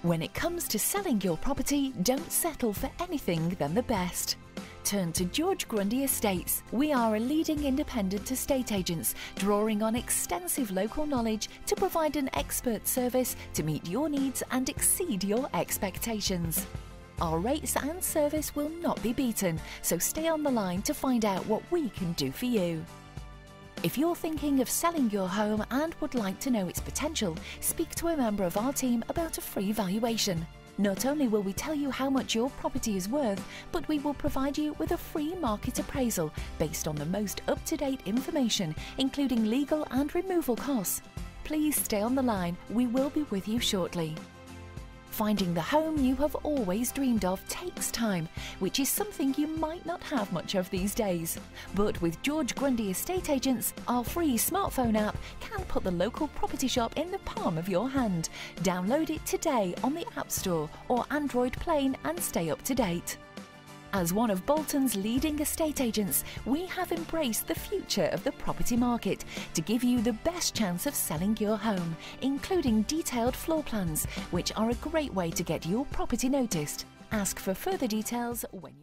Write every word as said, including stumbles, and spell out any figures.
When it comes to selling your property, don't settle for anything than the best. Turn to George Grundy Estates. We are a leading independent estate agents, drawing on extensive local knowledge to provide an expert service to meet your needs and exceed your expectations. Our rates and service will not be beaten, so stay on the line to find out what we can do for you. If you're thinking of selling your home and would like to know its potential, speak to a member of our team about a free valuation. Not only will we tell you how much your property is worth, but we will provide you with a free market appraisal based on the most up-to-date information, including legal and removal costs. Please stay on the line, we will be with you shortly. Finding the home you have always dreamed of takes time, which is something you might not have much of these days. But with George Grundy Estate Agents, our free smartphone app can put the local property shop in the palm of your hand. Download it today on the App Store or Android Plane and stay up to date. As one of Bolton's leading estate agents, we have embraced the future of the property market to give you the best chance of selling your home, including detailed floor plans, which are a great way to get your property noticed. Ask for further details when you